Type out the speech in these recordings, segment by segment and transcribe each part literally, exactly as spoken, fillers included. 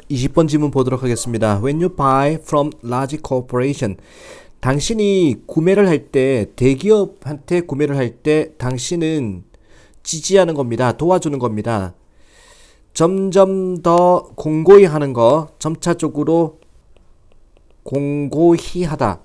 이십 번 질문 보도록 하겠습니다. When you buy from large corporation, 당신이 구매를 할 때, 대기업한테 구매를 할 때 당신은 지지하는 겁니다. 도와주는 겁니다. 점점 더 공고히 하는 거, 점차적으로 공고히 하다.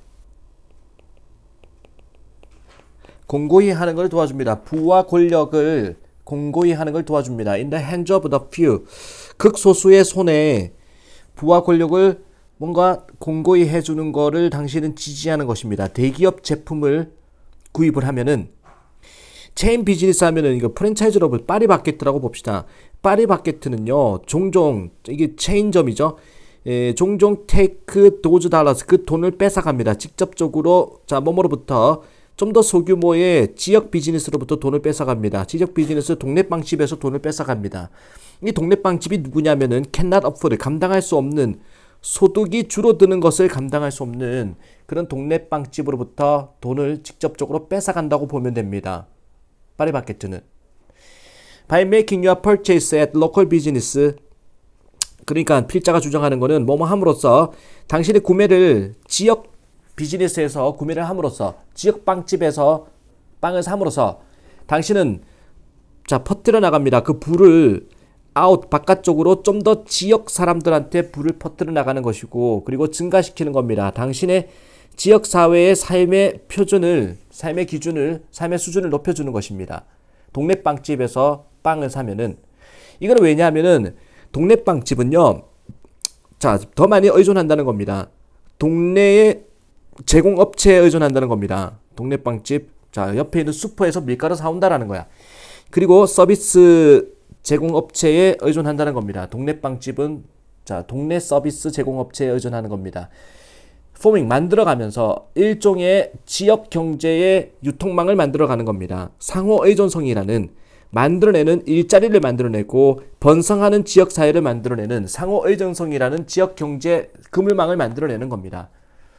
공고히 하는 걸 도와줍니다. 부와 권력을 공고히 하는 걸 도와줍니다. In the hands of the few. 극소수의 손에 부와 권력을 뭔가 공고히 해주는 거를 당신은 지지하는 것입니다. 대기업 제품을 구입을 하면은, 체인 비즈니스 하면은 이거 프랜차이즈로 파리바게뜨라고 봅시다. 파리바게뜨는요, 종종, 이게 체인점이죠. 예, 종종 테이크 도즈 달러스, 그 돈을 뺏어갑니다. 직접적으로, 자, 뭐뭐로부터 좀 더 소규모의 지역 비즈니스로부터 돈을 뺏어갑니다. 지역 비즈니스 동네 빵집에서 돈을 뺏어갑니다. 이 동네 빵집이 누구냐면은 cannot afford, 감당할 수 없는, 소득이 줄어드는 것을 감당할 수 없는 그런 동네 빵집으로부터 돈을 직접적으로 뺏어간다고 보면 됩니다. 파리바게뜨는. By making your purchase at local business, 그러니까 필자가 주장하는 것은 뭐뭐 함으로써, 당신의 구매를 지역 비즈니스에서 구매를 함으로써, 지역 빵집에서 빵을 삼으로써 당신은, 자, 퍼뜨려 나갑니다. 그 부를 아웃, 바깥쪽으로 좀 더 지역 사람들한테 불을 퍼뜨려 나가는 것이고, 그리고 증가시키는 겁니다. 당신의 지역 사회의 삶의 표준을, 삶의 기준을, 삶의 수준을 높여주는 것입니다. 동네 빵집에서 빵을 사면은, 이거는 왜냐하면은 동네 빵집은요, 자, 더 많이 의존한다는 겁니다. 동네의 제공업체에 의존한다는 겁니다. 동네 빵집, 자, 옆에 있는 슈퍼에서 밀가루 사온다라는 거야. 그리고 서비스 제공업체에 의존한다는 겁니다. 동네 빵집은, 자, 동네 서비스 제공업체에 의존하는 겁니다. 포밍, 만들어가면서 일종의 지역 경제의 유통망을 만들어가는 겁니다. 상호 의존성이라는, 만들어내는, 일자리를 만들어내고 번성하는 지역 사회를 만들어내는 상호 의존성이라는 지역 경제 그물망을 만들어내는 겁니다.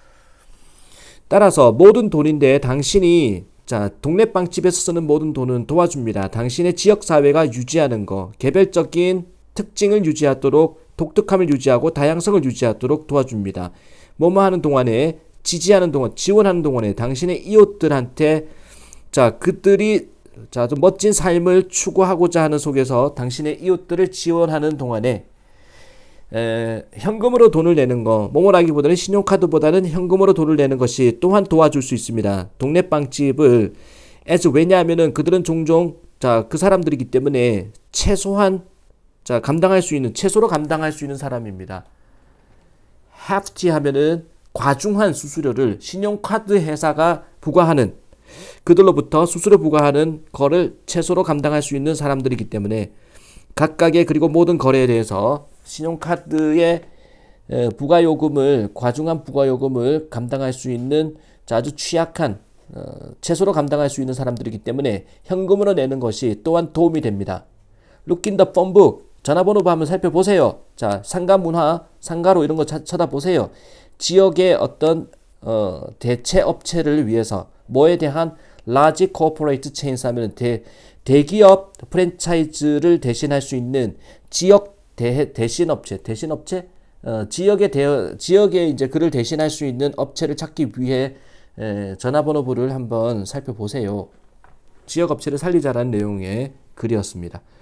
따라서 모든 돈인데 당신이, 자, 동네 빵집에서 쓰는 모든 돈은 도와줍니다. 당신의 지역사회가 유지하는 거, 개별적인 특징을 유지하도록, 독특함을 유지하고 다양성을 유지하도록 도와줍니다. 뭐뭐 하는 동안에, 지지하는 동안, 지원하는 동안에 당신의 이웃들한테, 자, 그들이, 자, 좀 멋진 삶을 추구하고자 하는 속에서 당신의 이웃들을 지원하는 동안에 에, 현금으로 돈을 내는 거, 뭐뭐라기보다는 신용카드보다는 현금으로 돈을 내는 것이 또한 도와줄 수 있습니다. 동네 빵집을 as, 왜냐하면은 그들은 종종, 자, 그 사람들이기 때문에 최소한, 자, 감당할 수 있는, 최소로 감당할 수 있는 사람입니다. hefty 하면은 과중한 수수료를 신용카드 회사가 부과하는, 그들로부터 수수료 부과하는 거를 최소로 감당할 수 있는 사람들이기 때문에 각각의, 그리고 모든 거래에 대해서 신용카드의 부가요금을, 과중한 부가요금을 감당할 수 있는, 자, 아주 취약한, 어, 최소로 감당할 수 있는 사람들이기 때문에 현금으로 내는 것이 또한 도움이 됩니다. Look in the phone book, 전화번호부 한번 살펴보세요. 자, 상가 문화, 상가로 이런 거 차, 쳐다보세요. 지역의 어떤 어, 대체 업체를 위해서, 뭐에 대한 large corporate chains 하면 대, 대기업 프랜차이즈를 대신할 수 있는 지역 대, 대신 업체, 대신 업체, 어, 지역의 대, 지역에 이제 그를 대신할 수 있는 업체를 찾기 위해 에, 전화번호부를 한번 살펴보세요. 지역 업체를 살리자라는 내용의 글이었습니다.